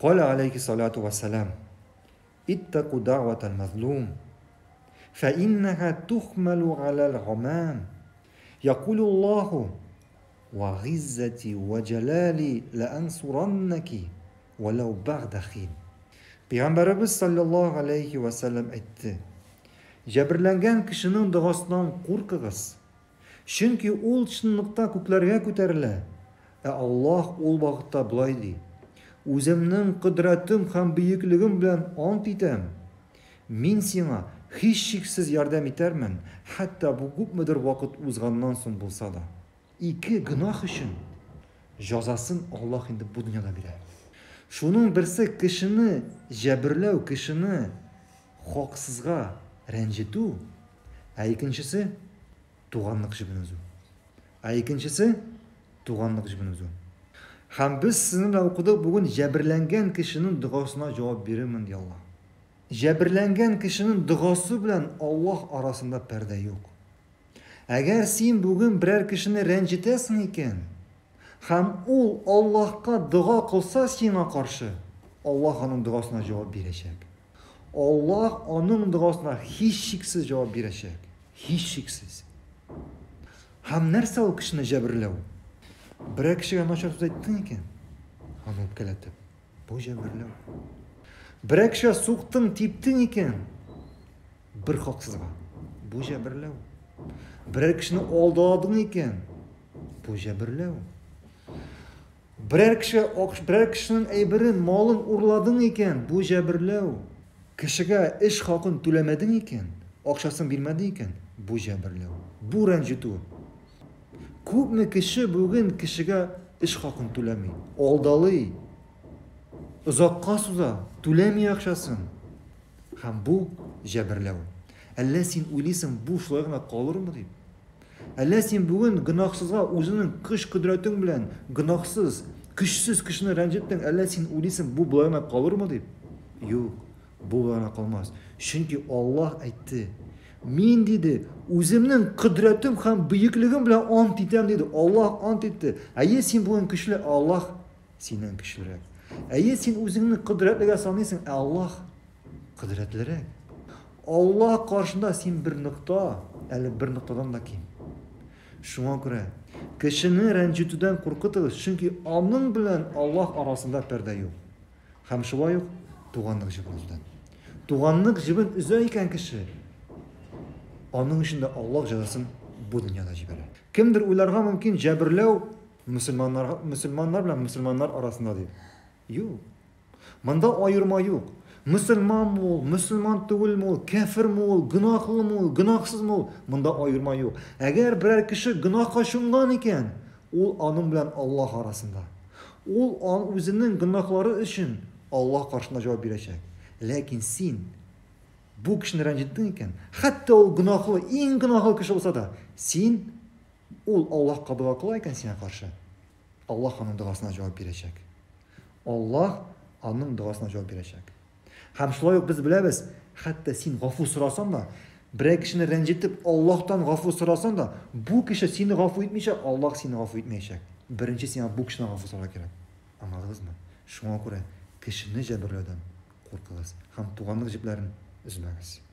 قال عليه الصلاة والسلام اتقوا دعوة المظلوم فإنها تحمل على الغمام يقول الله وعزتي وجلالي لأنصرنك ولو بعد حين. Peygamberimiz sallallahu aleyhi ve sellem aytdi. Jabrlangan kishining duosidan qo'rqig'iz. Chunki ul chinliqda ko'klarga ko'tariladi. Allah ul vaqtda bulay deydi. O'zimning qudratim ham buyukligim bilan ant etam. Men senga hech cheksiz yordam etarman, hatto bu ko'pmidir vaqt o'zgandan so'ng bo'lsa da. İki gunoh uchun jazosin Alloh endi bu dunyoda beradi. Shuning birisi kishini jabrlav, kishini haqsizga ranjituv. Ikkinchisi tug'anliq jibinizu. Ikkinchisi tug'anliq jibinizu. Ham biz sizni o'qidik bugun jabrlangan kishining duosina javob beraman dey Alloh. Jabrlangan kishining duosi bilan Alloh orasida parda yo'q. Agar sen bugun biror kishini ranjitasan ekan, ham u Allohga duo qilsa senga qarshi, Alloh uning duosina javob beracak. Alloh uning duosina hech cheksiz javob beracak. Hech cheksiz. Ham narsa u kishini jabrlav. Bir kishiga nochor so'z aytding ekan, ham o'pkalatib, bu jabrlav. Bir kishiga so'qding, tepding ekan, bir haqsizga, bu jabrlav. Bir kishini aldading ekan, bu jabrlav. Bir kishining aybini, molin urlading ekan, bu jabrlav. Kishiga ish haqini to'lamading ekan, oqshasini bermading ekan, bu jabrlav. Bu ranjituv. Ko'pmi kishi bugun kishiga ish haqini to'lamaydi. Oldali. Uzoqqa so'za to'lamay oqshasin. Ham bu jabrlav. Allah sen o'ylaysan bu shunday qolurmi deb. Allah sen bugun gunohsizga o'zining kuch qudrating bilan gunohsiz, kuchsiz kishini ranjitding. Allah sen o'ylaysan bu bo'lana qolurmi deb. Yo'q, bu bo'lana qolmas. Chunki Alloh aytdi. Men dedi, o'zimning qudratim ham buyukligim bilan ant etam dedi. Alloh ant etdi. Agar sen bugun kuchli, Alloh sendan kuchliroq. Agar sen o'zingni qudratliga solmaysan, Alloh qudratliroq. Allah qarşında sen bir nokta, eli bir noktadan da kim? Şuna göre kişinin rencitudan korkutulur. Çünkü onun bilen Allah arasında perde yok. Hem şuva yok, tuğanlık jibinizden. Tuğanlık jibin üzeyken kişi, onun içinde Allah cezasını bu dünyada jibirer. Kimdir uylarga mümkün jabirlev Müslümanlar bilen Müslümanlar arasında değil. Yok. Manda ayırma yok. Müslüman mı ol, Müslüman değil mi ol, kafir mi ol, günahlı mı ol, günahsız mı ol, bunda ayırma yok. Eğer birer kişi günahka şungan iken, o onun bilen Allah arasında. O özünün günahları için Allah karşısında cevap verecek. Lakin sen bu kişini rencittin iken, hatta o günahlı, en günahlı kişi olsa da, sen Allah'a dua kılarken sana karşı, Allah onun duasına cevap verecek. Allah onun duasına cevap verecek. Hem şulay yok biz bilemiz. Hatta sen gafur sorasan da, bir kişini rencitip Allah'tan gafur sorasan da, bu kişi seni gafur etmeyecek, Allah seni gafur etmeyecek. Birinci sen bu kişiden gafur sorak gerek. Anladınız mı? Şuna göre kişini cebirlerden korkağız. Hem tuğanlık ciplerini üzmeyiz.